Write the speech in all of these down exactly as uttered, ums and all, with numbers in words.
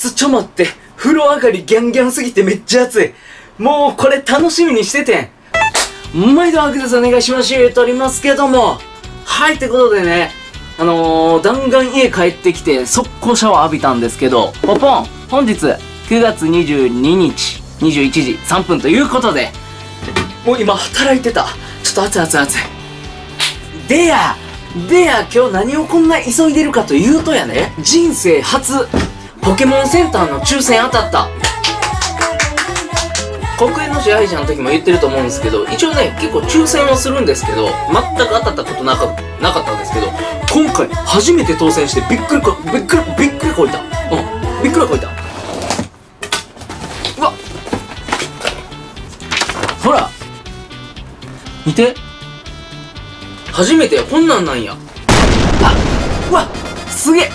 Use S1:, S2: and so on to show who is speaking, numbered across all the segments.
S1: つちょ待って。風呂上がりギャンギャンすぎてめっちゃ暑い。もうこれ楽しみにしててん。毎度アクセスお願いします言うとおりますけども。はい、ってことでね、あのー、弾丸家帰ってきて速攻シャワー浴びたんですけど、ポポン本日くがつにじゅうににちにじゅういちじさんぷんということで、もう今働いてた。ちょっと熱い熱い熱い。でやでや今日何をこんな急いでるかというとやね、人生初ポケモンセンターの抽選当たった。国営の支配者の時も言ってると思うんですけど、一応ね結構抽選をするんですけど、全く当たったことなかなかったんですけど、今回初めて当選してびっくりこびっくりびっくりこいた。うんびっくりこいた。うわっほら見て、初めてこんなんなんや。あっうわすげえ。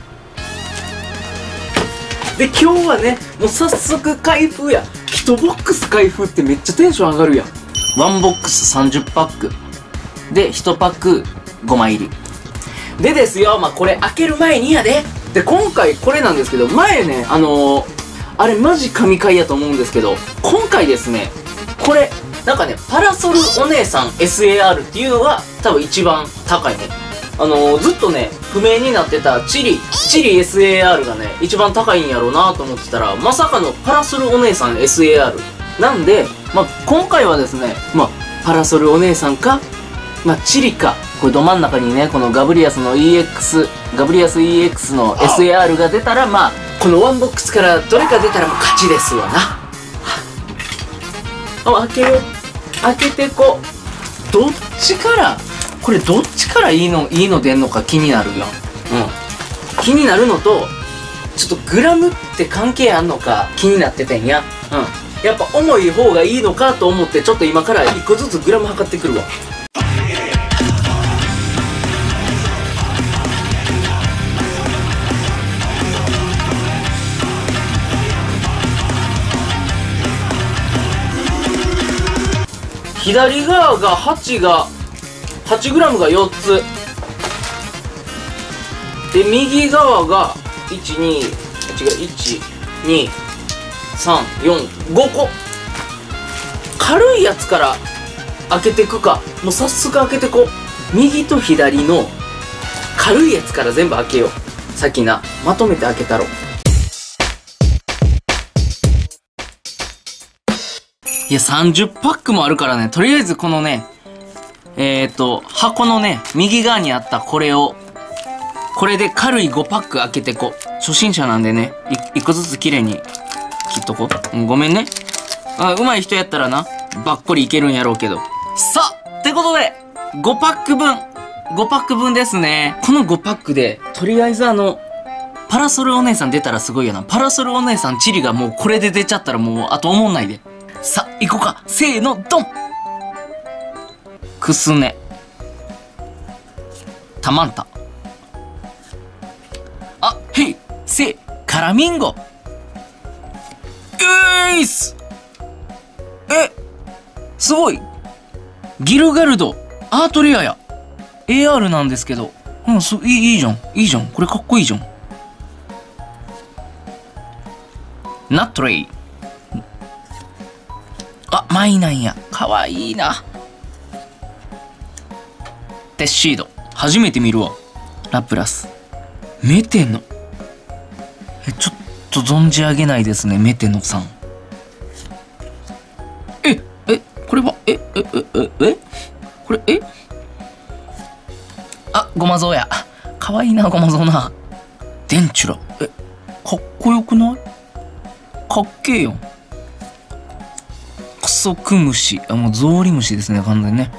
S1: で今日はねもう早速開封や。いちボックス開封ってめっちゃテンション上がるやん。ワンボックスさんじゅっパックでいちパックごまい入りでですよ。まあこれ開ける前にやで。で今回これなんですけど、前ねあのー、あれマジ神回やと思うんですけど、今回ですねこれなんかねパラソルお姉さん エスエーアール っていうのが多分一番高いね。あのー、ずっとね不明になってたチリチリ エスエーアール がね一番高いんやろうなと思ってたら、まさかのパラソルお姉さん エスエーアール なんで、まあ今回はですね、まあパラソルお姉さんかまあチリか、これど真ん中にねこのガブリアスの イーエックス ガブリアス イーエックス の エスエーアール が出たら、まあこのワンボックスからどれか出たらもう勝ちですわな。あ、開けよう開けてこう。どっちからこれどっちからいいのいいの出んのか気になるよ。うん気になるのと、ちょっとグラムって関係あんのか気になっててんや。うんやっぱ重い方がいいのかと思って、ちょっと今からいっこずつグラム測ってくるわ。左側がはちがはちグラムがよっつで、右側がいちに違ういちにさんよんごこ。軽いやつから開けてくか。もう早速開けてこ。右と左の軽いやつから全部開けよう。さっきなまとめて開けたろ。いやさんじゅっパックもあるからね、とりあえずこのねえっと箱のね右側にあったこれを、これで軽いごパック開けてこ。初心者なんでねいっこずつきれいに切っとこう。うん、ごめんね。あ、上手い人やったらなばっこりいけるんやろうけど。さあってことでごパックぶんごパックぶんですね。このごパックでとりあえずあのパラソルお姉さん出たらすごいよな。パラソルお姉さんチリがもうこれで出ちゃったらもうあと思んないで。さあ行こうか。せーのドン。くすね、タマンタ、あへいせカラミンゴ、うーいす。えすごい。ギルガルドアートレアや エーアール なんですけど、うんすいいいいじゃんいいじゃんこれかっこいいじゃん。ナットレイ、あマイなんやかわいいな。テッシード初めて見るわ。ラプラス、メテノ、えちょっと存じ上げないですねメテノさん。ええこれはえええええこれえあごまぞうや。かわいいなごまぞうな。デンチュラ、えかっこよくない？かっけえよ。クソクムシ、あもうゾウリムシですね完全にね。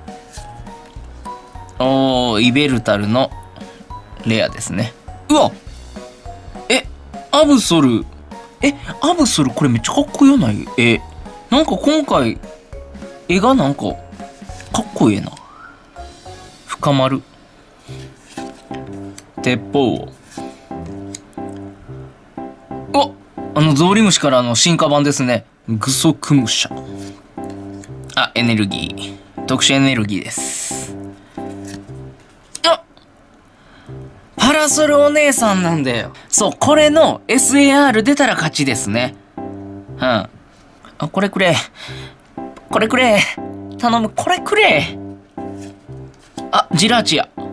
S1: おーイベルタルのレアですね。うわえアブソル、えアブソルこれめっちゃかっこよない？えなんか今回絵がなんかかっこいいな。深まる鉄砲、おあのゾウリムシからの進化版ですね。グソクムシャ、あエネルギー特殊エネルギーです。あパララソルお姉さんなんだよ。そう、これの エスエーアール 出たら勝ちですね。うん。あ、これくれ。これくれ。頼む、これくれ。あ、ジラーチや。う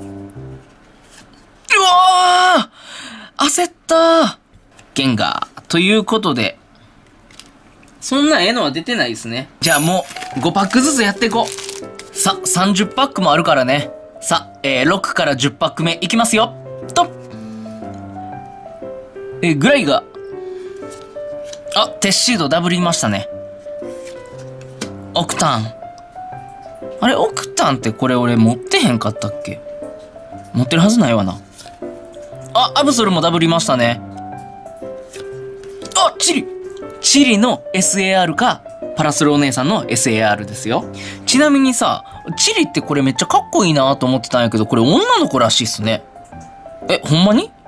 S1: わー焦ったー。ゲンガー。ということで、そんなええのは出てないですね。じゃあもう、ごパックずつやっていこう。さ、さんじゅっパックもあるからね。さ、えー、ろくからじゅっパック目いきますよ。とえー、グライが、あ、テッシードダブりましたね。オクタン。あれ、オクタンってこれ俺持ってへんかったっけ？持ってるはずないわな。あ、アブソルもダブりましたね。あ、チリチリの エスエーアール か、パラソルお姉さんの エスエーアール ですよ。ちなみにさ、チリってこれめっちゃかっこいいなと思ってたんやけど、これ女の子らしいっすね。え、ほんまに？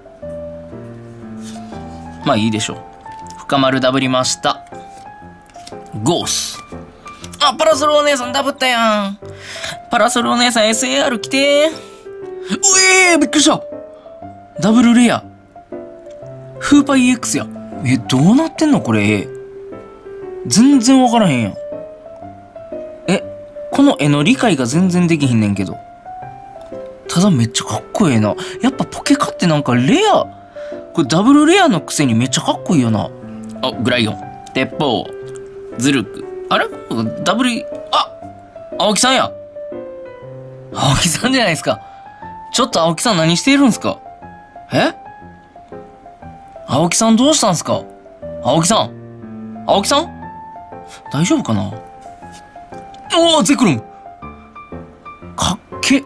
S1: まあいいでしょう。深丸ダブりました。ゴース。あ、パラソルお姉さんダブったやん。パラソルお姉さん エスエーアール 来てー。うえー、びっくりした。ダブルレア。フーパー イーエックス や。え、どうなってんのこれ。全然わからへんやん。え、この絵の理解が全然できひんねんけど。ただめっちゃかっこええな。やっぱポケカってなんかレア。これダブルレアのくせにめっちゃかっこいいよな。あ、グライオン。鉄砲。ズルク。あれダブル、あ青木さんや。青木さんじゃないですか。ちょっと青木さん何しているんすか？え青木さんどうしたんすか？青木さん青木さん大丈夫かな。おー、ゼクロンかっけ。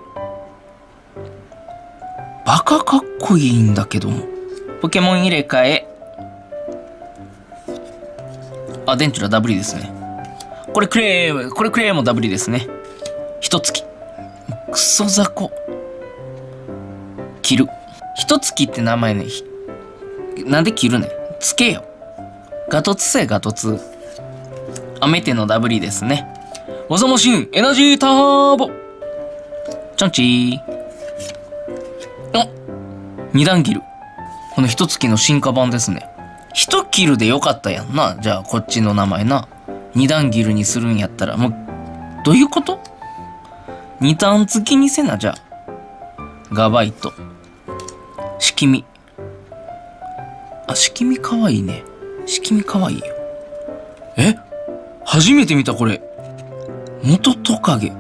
S1: バカかっこいいんだけども。ポケモン入れ替え。あ、デンチュラダブリですね。これクレー、これクレーもダブリですね。一月。クソ雑魚。切る。一月って名前ね。なんで切るねん。つけよ。ガトツせガトツ。アメテのダブリですね。技マシンエナジーターボ。チョンチー。あ、二段切る。この一月の進化版ですね。一キルでよかったやんな。じゃあこっちの名前な。二段切るにするんやったら、もう、どういうこと？二段付きにせな、じゃあ。ガバイト。しきみ。あ、しきみかわいいね。しきみかわいいよ。え？初めて見たこれ。元トカゲ。う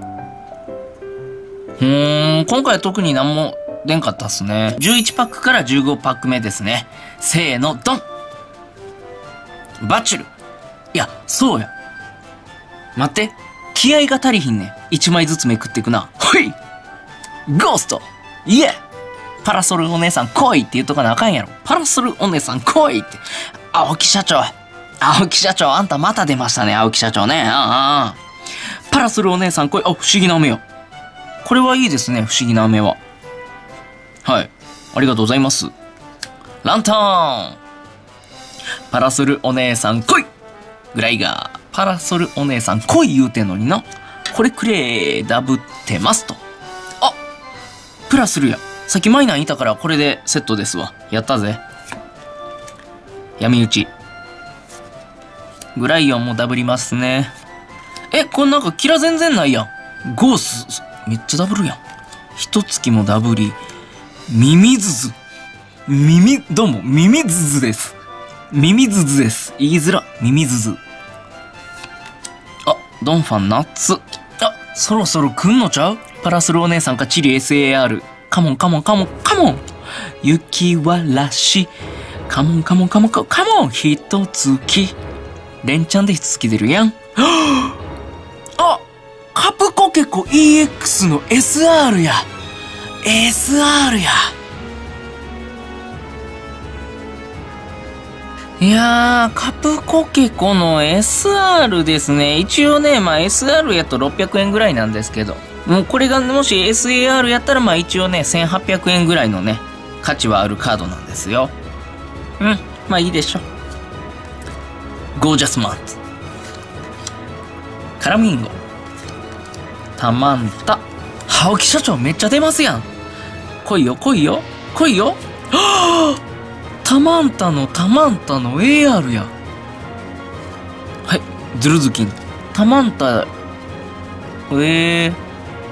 S1: ーん、今回は特に何も出んかったっすね。じゅういちパックからじゅうごパック目ですね。せーの、ドン！バチュル。いや、そうや。待って。気合が足りひんねん。一枚ずつめくっていくな。ほい！ゴースト！イエー！パラソルお姉さん来いって言っとかなあかんやろ。パラソルお姉さん来いって。青木社長。青木社長、あんたまた出ましたね、青木社長ね。ああ。パラソルお姉さん来い。あ、不思議な飴よ。これはいいですね、不思議な飴は。はい。ありがとうございます。ランターン。パラソルお姉さん来い。グライガー。パラソルお姉さん来い言うてんのにな。これくれダブってますと。あ、プラスるや。さっきマイナーいたからこれでセットですわ。やったぜ。闇討ち。グライオンもダブりますね。え、これなんかキラ全然ないやん。ゴース、めっちゃダブるやん。一月もダブり。ミミズズ。耳、どうも、ミミズズです。ミミズズです。言いづら。ミミズズ。あ、ドンファンナッツ。あ、そろそろ来んのちゃう？パラソルお姉さんかチリ エスエーアール。カモンカモンカモンカモン。雪わらし。カモンカモンカモンカモンカモン。ひとつき。連チャンでひとつき出るやん。あ、カプコケコ イーエックス の エスアール や。エスアール や。いやー、カプコケコの エスアール ですね。一応ね、まあ エスアール やとろっぴゃくえんぐらいなんですけど、もうこれがもし エスエーアール やったらまあ一応ね、せんはっぴゃくえんぐらいのね、価値はあるカードなんですよ。うん、まあいいでしょ。ゴージャスマンツ。カラミンゴ。タマンタ。青木社長めっちゃ出ますやん。来いよ来いよ。 来いよ。はぁタマンタのタマンタの エーアール や。はい、ズルズキン。タマンタ、えー、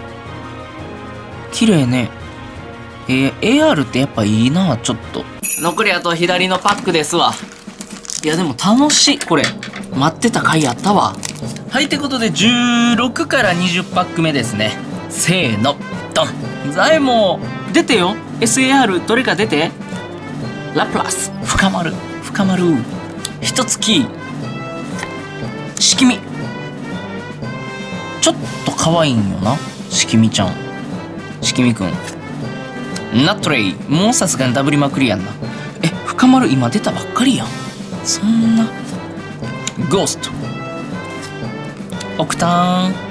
S1: 綺麗ね。えー、エーアール ってやっぱいいな、ちょっと。残りあと左のパックですわ。いやでも楽しい、これ。待ってた回やったわ。はい、ってことでじゅうろくからにじゅうパック目ですね。せーの、ドン。ザエモ出てよ。エスエーアール どれか出て。ラプラス、深まる、深まる。一つキー。しきみ。ちょっと可愛いんよな、しきみちゃん。しきみくん。ナットレイ。もうさすがにダブりまくりやんな。え、深まる今出たばっかりやん。そんな。ゴースト。オクターン。はっ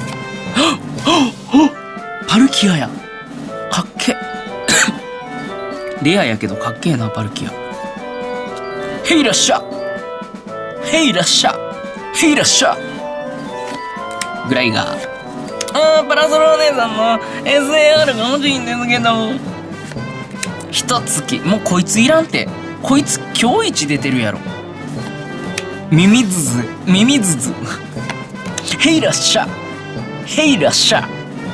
S1: はっパルキアや。かっけ。レアやけどかっけえな、パルキア。ヘイラッシャヘイラッシャヘイラッシャグライガー。あー、パラソルお姉さんの エスエーアール が欲しいんですけど。一月。もうこいついらんて。こいつ今日一出てるやろ。ミミズズ、ミミズズ。ヘイラッシャヘイラッシャ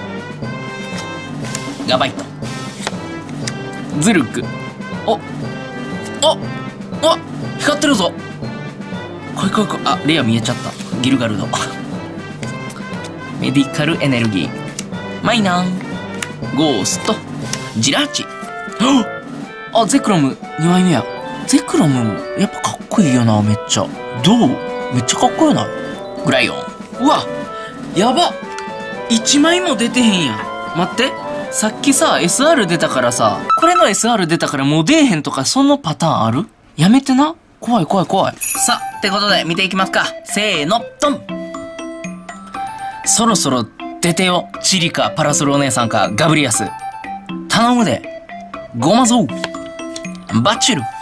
S1: ガバイト。ズルク。おおお光ってるぞ。こいこいこい。あ、レア見えちゃった。ギルガルド。メディカルエネルギー。マイナン。ゴースト。ジラーチ。あ、ゼクロムにまいめや。ゼクロムやっぱかっこいいよな、めっちゃ。どう？めっちゃかっこよない？グライオン。うわやばいちまいも出てへんやん。待って。さっきさ、エスアール 出たからさ、これの エスアール 出たからもう出えへんとか、そのパターンある？やめてな。怖い怖い怖い。さあ、ってことで見ていきますか。せーの、ドン。そろそろ出てよ。チリか、パラソルお姉さんか、ガブリアス。頼むで。ゴマゾウ。バチュル。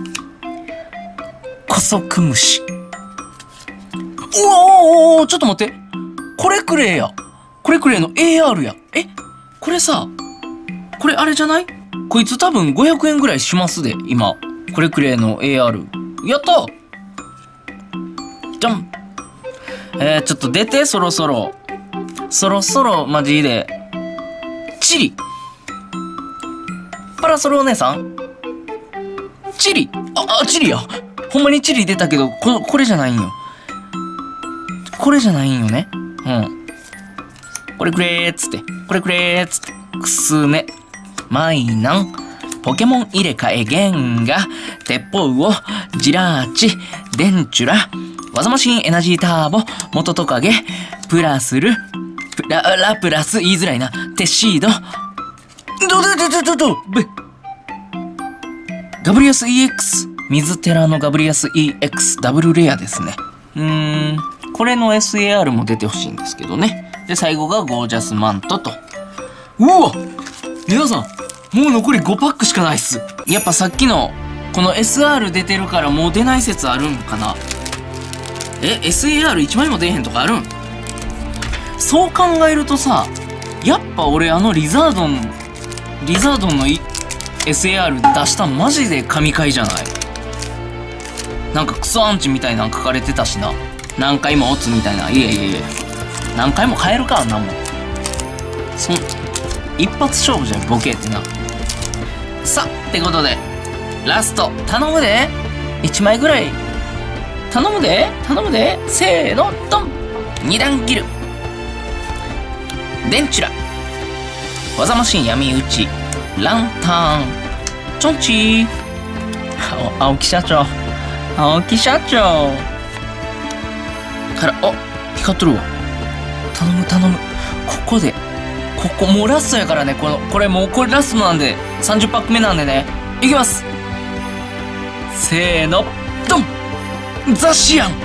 S1: コソクムシ。おーおーおー、ちょっと待って。これくれや。これくれの エーアール や。えこれさ、これあれじゃない？こいつ多分ごひゃくえんぐらいしますで、今。これくれの エーアール。やったじゃん。えー、ちょっと出て、そろそろ。そろそろ、マジで。チリ。パラソルお姉さん？チリ。あ、あ、チリや。ほんまにチリ出たけど、こ、これじゃないんよ。これじゃないんよね。うん。これくれーっつって。これくれーっつって。くすめ。マイナン。ポケモン入れ替えゲンガ。鉄砲を。ジラーチ。デンチュラ。技マシンエナジーターボ。元トカゲ。プラスル。プラ、ラプラス。言いづらいな。テシード。ど、ど、ど、ど、ど、ど、べ。ガブリアス イーエックス。水寺のガブリアス イーエックス。ダブルレアですね。うーん。これの エスエーアール も出てほしいんですけどね。で、最後がゴージャスマントと。うわ皆さん、もう残りごパックしかないっす。やっぱさっきの、この エスアール 出てるからもう出ない説あるんかな。え、エスエーアールいち 枚も出えへんとかあるん？そう考えるとさ、やっぱ俺あのリザードン、リザードンの エスエーアール 出したんマジで神回じゃない？なんかクソアンチみたいなの書かれてたしな。何回もオツみたいな。いやいやいや。何回も変えるか、あんなもん。そん、一発勝負じゃん、ボケってな。さあ、ってことで、ラスト、頼むで。いちまいぐらい。頼むで。頼むで。せーの、ドン。二段切る。デンチュラ。技マシン闇打ち。ランタン。チョンチー。青木社長。青木社長。から、あ、光っとるわ。頼む頼む。ここで。ここ、もうラストやからね。この、これもう、これラストなんで、さんじゅうパック目なんでね。いきます。せーの、ドン！ザシアン！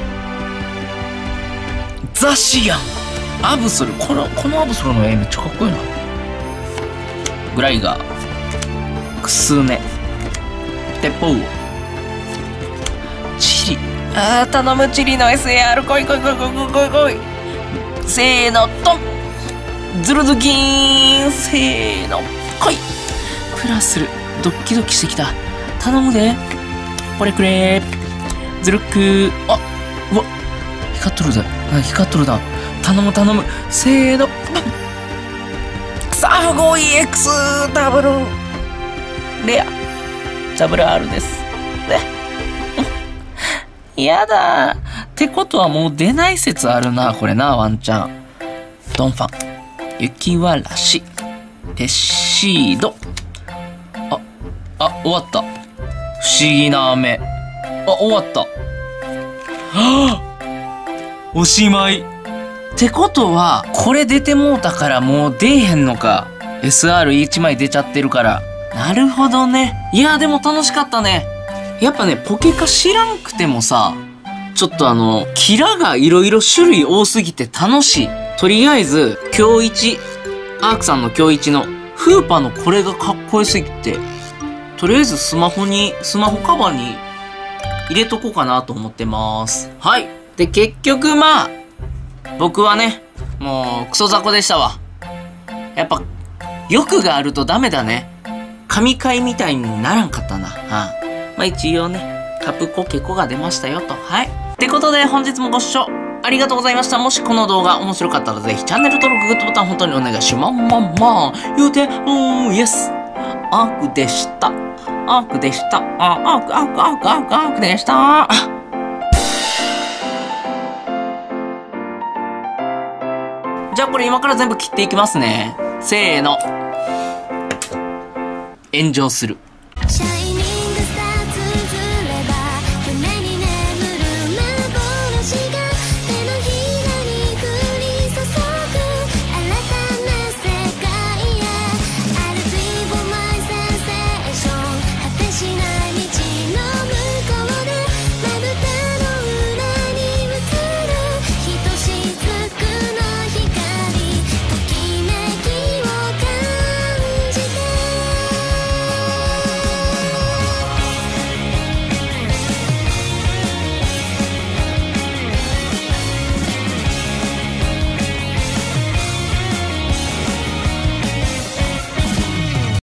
S1: ザシアン！アブソル。この、このアブソルの絵めっちゃかっこいいな。グライガー。クスネ。鉄砲。チリ。あー、頼む、チリの エスエーアール。来い来い来い来い来い来い。せーの、ドン！ズルズキーン！せーの、来い！プラスル。 ドキドキしてきた。頼むで。これくれ。ズルックー。あ、うわ、光っとるだ。光っとるだ。頼む頼む。せーの。サフゴ イーエックス ダブルレア。ダブル アール です。やだー。ってことはもう出ない説あるな、これな、ワンチャン。ドンファン。雪わらし。テッシード。あ、あ、終わった。不思議な飴。あ、終わった。はぁ、おしまい。ってことは、これ出てもうたからもう出えへんのか。エスアールいち 枚出ちゃってるから。なるほどね。いや、でも楽しかったね。やっぱね、ポケカ知らんくてもさ、ちょっとあの、キラがいろいろ種類多すぎて楽しい。とりあえず、今日一、アークさんの今日一の、フーパのこれがかっこよすぎて、とりあえずスマホに、スマホカバーに入れとこうかなと思ってます。はい。で、結局まあ、僕はね、もう、クソ雑魚でしたわ。やっぱ、欲があるとダメだね。神回みたいにならんかったな。はあ、まあ一応ね、カプコケコが出ましたよと。はい。ってことで本日もご視聴ありがとうございました。もしこの動画面白かったらぜひチャンネル登録、グッドボタン本当にお願いします。まんまんま言うて、うーん、イエス。アークでした。アークでした。あ、アーク、アーク、アーク、アーク、アークでした。じゃあこれ今から全部切っていきますね。せーの。炎上する。